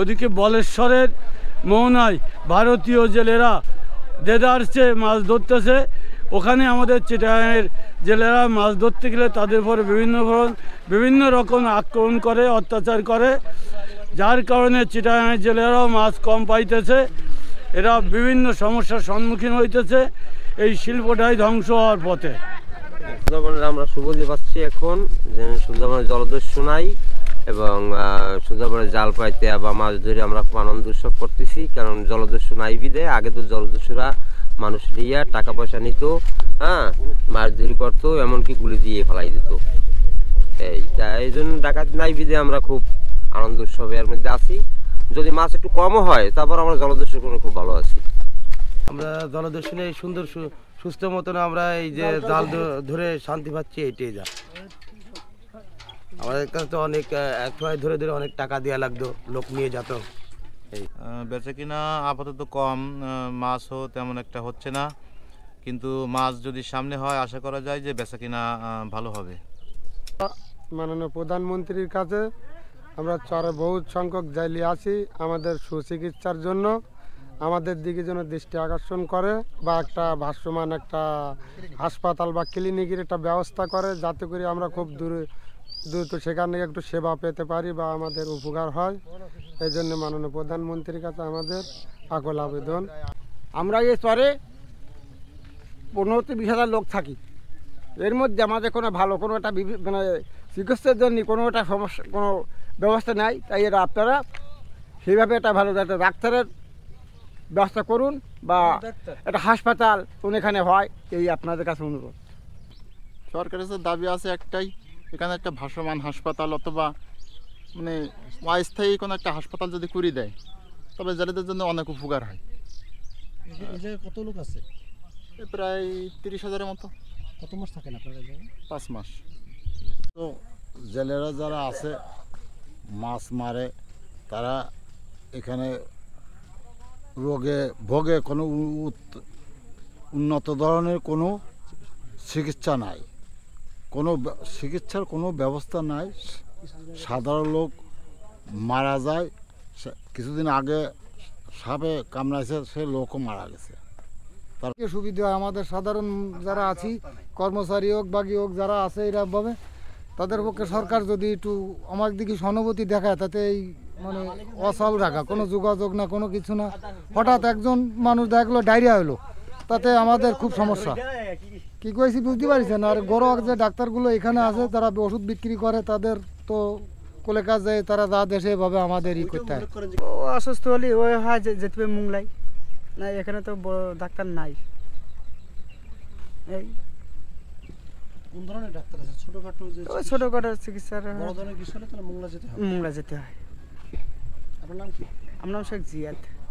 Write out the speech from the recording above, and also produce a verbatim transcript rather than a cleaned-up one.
ওদিকে বলেশ্বরের মোহনায় ভারতীয় জেলেরা দেদারসে মাছ ধরতেছে। ওখানে আমাদের চিটাগাংয়ের জেলেরা মাছ ধরতে গেলে তাদের উপরে বিভিন্ন বিভিন্ন রকম আক্রমণ করে, অত্যাচার করে, যার কারণে চিটাগাংয়ের জেলেরাও মাছ কম পাইতেছে। এরা বিভিন্ন সমস্যার সম্মুখীন হইতেছে। এই শিল্পটাই ধ্বংস হওয়ার পথে। সুন্দরবনের আমরা সুবিধা পাচ্ছি এখন, সুন্দরবনের জলদস্যু নাই এবং সুন্দরবনের জাল পাইতে বা মাছ ধরে আমরা খুব আনন্দ উৎসব করতেছি, কারণ জলদস্যু নাই বিদে। আগে তো জলদস্যুরা মানুষ নিয়ে টাকা পয়সা নিত, হ্যাঁ, মাছ ধরি করতো, এমনকি গুলি দিয়ে ফেলাই দিত। এই এই জন্য ডাকাত নাই বিদে আমরা খুব আনন্দ উৎসবের মধ্যে আছি। যদি মাছ একটু কমও হয় তারপর আমরা জলদস্যুর কোনো খুব ভালো আছি। আমরা জলদস্যু নেই, সুন্দর সুস্থ মতন আমরা এই যে জাল ধরে শান্তি পাচ্ছি, এইটাই যা। আমাদের কাছে তো অনেক এক সময় ধরে ধরে অনেক টাকা দেওয়া লাগতো, লোক নিয়ে যেত। এই বেচা কিনা আপাতত কম, মাছও তেমন একটা হচ্ছে না, কিন্তু মাছ যদি সামনে হয় আশা করা যায় যে বেচা কিনা ভালো হবে। মাননীয় প্রধানমন্ত্রীর কাছে আমরা চরে বহু সংখ্যক জাইলি আছি আমাদের সুচিকিৎসার জন্য, আমাদের দিকে যেন দৃষ্টি আকর্ষণ করে বা একটা ভাসমান একটা হাসপাতাল বা ক্লিনিকের একটা ব্যবস্থা করে, যাতে করে আমরা খুব দূরে দ্রুত সেখানে একটু সেবা পেতে পারি বা আমাদের উপকার হয়। এই জন্য মাননীয় প্রধানমন্ত্রীর কাছে আমাদের আকুল আবেদন। আমরা এই চরে পনেরো থেকে বিশ হাজার লোক থাকি। এর মধ্যে আমাদের কোনো ভালো কোনো একটা মানে চিকিৎসার জন্য কোনো একটা সমস্যা কোনো ব্যবস্থা নাই। তাই এরা আপনারা সেইভাবে একটা ভালো একটা ডাক্তারের ব্যবস্থা করুন বা একটা হাসপাতাল কোন এখানে হয়, এই আপনাদের কাছে অনুরোধ। সরকারের কাছে দাবি আছে একটাই, এখানে একটা ভাসমান হাসপাতাল অথবা মানে অস্থায়ী কোনো একটা হাসপাতাল যদি করে দেয় তবে জেলেদের জন্য অনেক উপকার হয়। কত লোক আছে? প্রায় তিরিশ হাজারের মতো। কত মাস থাকেন আপনারা? পাঁচ মাস। তো জেলেরা যারা আছে মাছ মারে, তারা এখানে রোগে ভোগে কোনো উন্নত ধরনের কোনো চিকিৎসা নাই, কোনো চিকিৎসার কোনো ব্যবস্থা নাই। সাধারণ লোক মারা যায়। কিছুদিন আগে সাপে কামড়াইছে, সে লোকও মারা গেছে। তার সুবিধা আমাদের সাধারণ যারা আছি, কর্মচারী হোক বাকি হোক যারা আছে এরকমভাবে, তাদের পক্ষে সরকার যদি একটু আমার দিকে সহানুভূতি দেখায়, তাতে এই মানে অচল রাখা, কোনো যোগাযোগ না, কোনো কিছু না, হঠাৎ একজন মানুষ দেখলো ডায়রিয়া হলো, তাতে আমাদের খুব সমস্যা। কি কয়েছি বুঝতে পারছেন? আর ঘরোয়া যে ডাক্তারগুলো এখানে আছে তারা ওষুধ বিক্রি করে, তাদের তো কোলে কাজ যায়, তারা যা দেশে এভাবে আমাদের ই করতে হয়। অসুস্থ হলে ওই হয় যেতে হবে মুংলাই, না এখানে তো বড় ডাক্তার নাই। এই কোন ধরনের ডাক্তার আছে? ছোটখাটো যে ছোটখাটো চিকিৎসার বড় ধরনের কিছু হলে তাহলে মুংলা যেতে হয়। মুংলা যেতে হয়। আপনার নাম কি? আমার নাম শেখ জিয়াদ।